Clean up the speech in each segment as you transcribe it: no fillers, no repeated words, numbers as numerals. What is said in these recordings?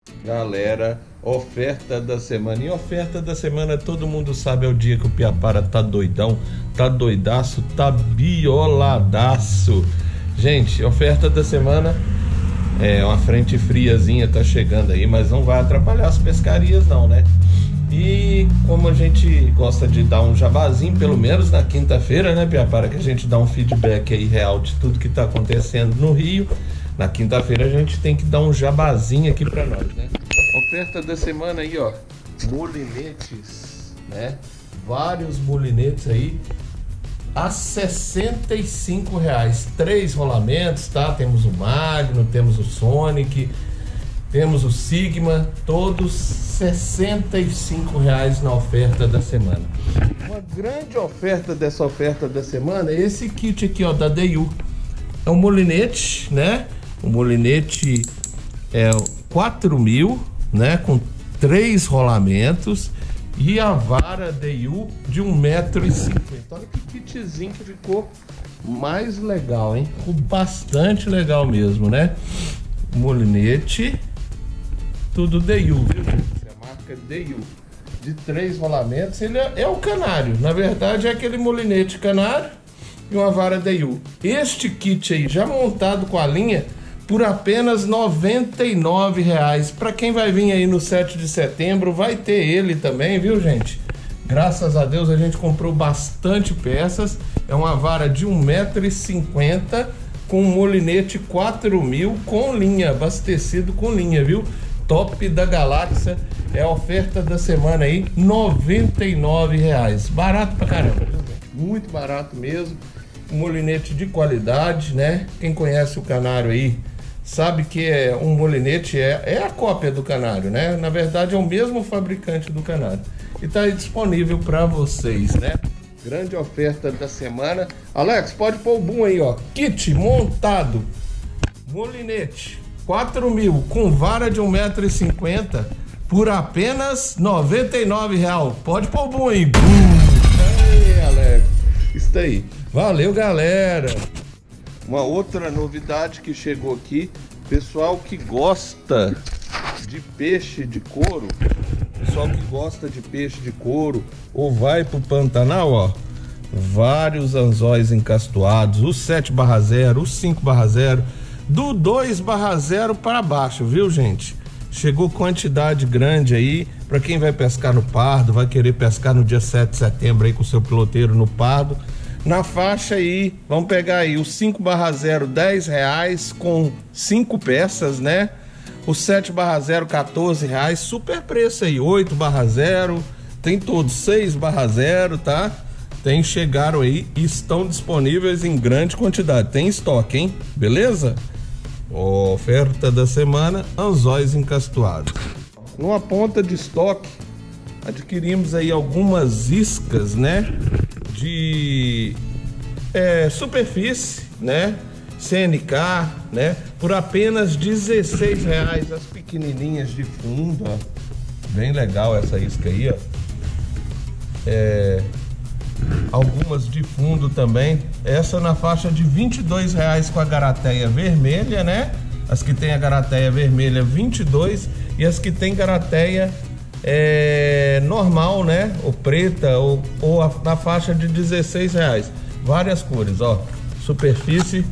Galera, oferta da semana. E oferta da semana, todo mundo sabe, é o dia que o Piapara tá doidão, tá doidaço, tá bioladaço. Gente, oferta da semana é uma frente friazinha, tá chegando aí, mas não vai atrapalhar as pescarias não, né? E como a gente gosta de dar um jabazinho, pelo menos na quinta-feira, né, Piapara, que a gente dá um feedback aí real de tudo que tá acontecendo no Rio. Na quinta-feira a gente tem que dar um jabazinho aqui pra nós, né? Oferta da semana aí, ó, molinetes, né? Vários molinetes aí a R$65. 3 rolamentos, tá? Temos o Magno, temos o Sonic, temos o Sigma, todos R$65 na oferta da semana. Uma grande oferta dessa oferta da semana é esse kit aqui, ó, da DU. É um molinete, né? O molinete é 4.000, né? Com 3 rolamentos e a vara DU de 1,50 m. Olha que kitzinho que ficou mais legal, hein? Ficou bastante legal mesmo, né? Molinete, tudo DU, viu, gente? É a marca DU. De 3 rolamentos, ele é o canário. Na verdade, é aquele molinete canário e uma vara DU. Este kit aí, já montado com a linha, por apenas R$ 99. Para quem vai vir aí no 7 de setembro, vai ter ele também, viu, gente? Graças a Deus a gente comprou bastante peças. É uma vara de 1,50 m com um molinete 4.000 com linha, abastecido com linha, viu? Top da galáxia. É a oferta da semana aí, R$ 99. Barato pra caramba, viu, gente? Muito barato mesmo. Um molinete de qualidade, né? Quem conhece o canário aí sabe que é um molinete, é a cópia do canário, né? Na verdade é o mesmo fabricante do canário. E tá aí disponível para vocês, né? Grande oferta da semana. Alex, pode pôr o boom aí, ó. Kit montado, molinete 4.000 com vara de 1,50 m por apenas R$ 99. Pode pôr o boom aí. Aí, Alex. Isso aí. Valeu, galera. Uma outra novidade que chegou aqui, pessoal que gosta de peixe de couro, ou vai pro Pantanal, ó, vários anzóis encastoados, o 7/0, o 5/0, do 2/0 para baixo, viu, gente? Chegou quantidade grande aí para quem vai pescar no Pardo, vai querer pescar no dia 7 de setembro aí com o seu piloteiro no Pardo. Na faixa aí, vamos pegar aí o 5/0, R$10 com 5 peças, né? O 7/0, R$14, super preço aí, 8/0, tem todos, 6/0, tá? Chegaram aí e estão disponíveis em grande quantidade, tem estoque, hein? Beleza? Oferta da semana, anzóis encastoados. Numa ponta de estoque, adquirimos aí algumas iscas, né? De superfície, né? CNK, né? Por apenas R$16, as pequenininhas de fundo, ó. Bem legal essa isca aí, ó. Algumas de fundo também. Essa na faixa de R$22 com a garateia vermelha, né? As que tem a garateia vermelha 22 e as que tem garateia normal, né? Ou preta, ou na faixa de R$16. Várias cores, ó. Superfície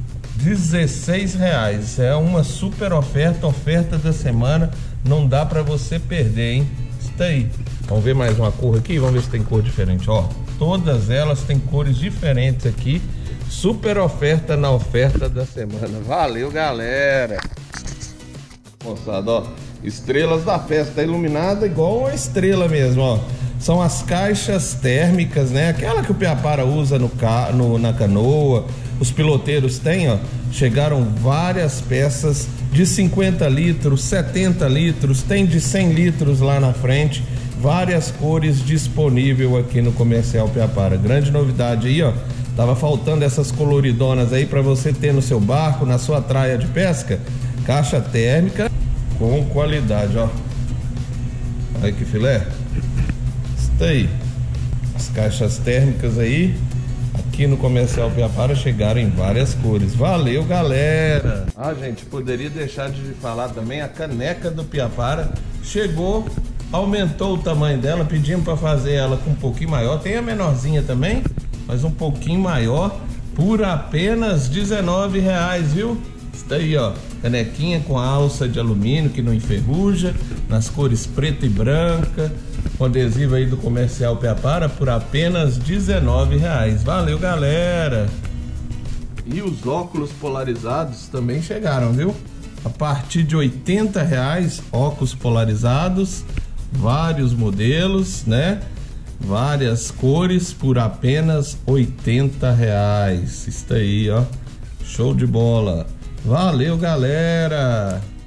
R$16. É uma super oferta da semana. Não dá pra você perder, hein? Isso aí. Vamos ver mais uma cor aqui? Vamos ver se tem cor diferente, ó. Todas elas têm cores diferentes aqui. Super oferta na oferta da semana. Valeu, galera. Moçada, ó. Estrelas da festa, tá iluminada igual uma estrela mesmo, ó. São as caixas térmicas, né? Aquela que o Piapara usa na canoa. Os piloteiros têm, ó. Chegaram várias peças de 50 litros, 70 litros, tem de 100 litros lá na frente. Várias cores disponível aqui no Comercial Piapara. Grande novidade aí, ó. Tava faltando essas coloridonas aí para você ter no seu barco, na sua traia de pesca. Caixa térmica com qualidade, ó. Olha que filé. Isso aí. As caixas térmicas aí. aqui no Comercial Piapara chegaram em várias cores. Valeu, galera! Ah, gente, poderia deixar de falar também, a caneca do Piapara chegou, aumentou o tamanho dela, pedimos para fazer ela com um pouquinho maior. Tem a menorzinha também, mas um pouquinho maior, por apenas R$19, viu? Isso daí, ó, canequinha com alça de alumínio que não enferruja, nas cores preta e branca, com adesivo aí do Comercial Piapara por apenas R$19. Valeu, galera! E os óculos polarizados também chegaram, viu? A partir de R$80, óculos polarizados, vários modelos, né? Várias cores por apenas R$80. Isso aí, ó, show de bola! Valeu, galera!